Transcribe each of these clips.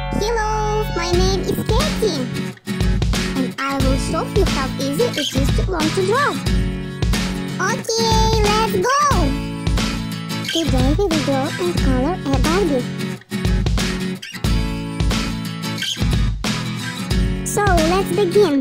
Hello, my name is Katie, and I will show you how easy it is to learn to draw. Okay, let's go! Today we will draw and color a Barbie. So let's begin.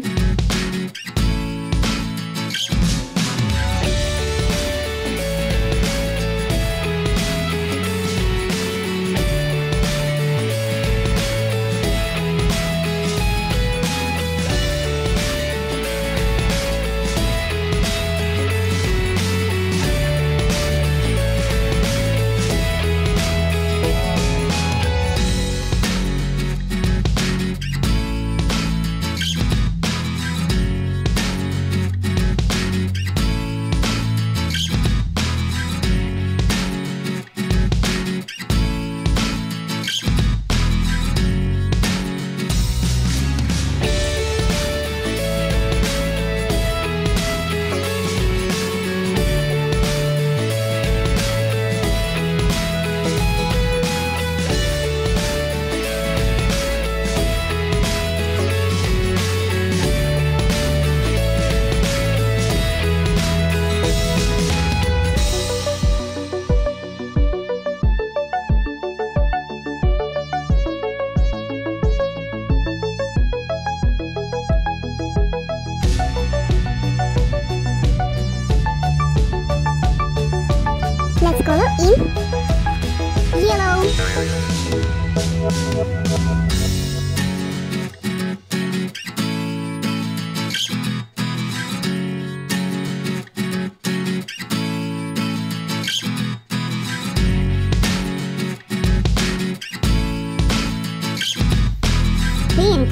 Let's color in yellow. Pink.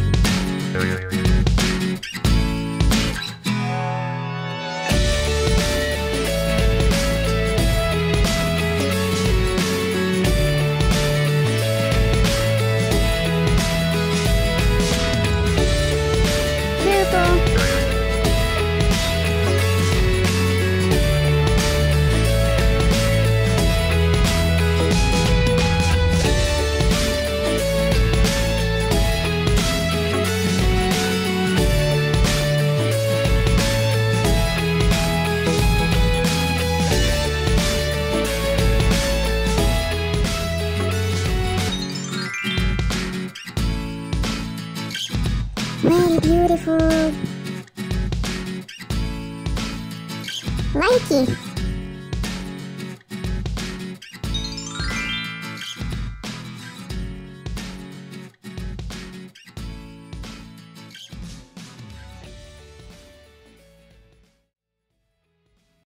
Very beautiful. Like it.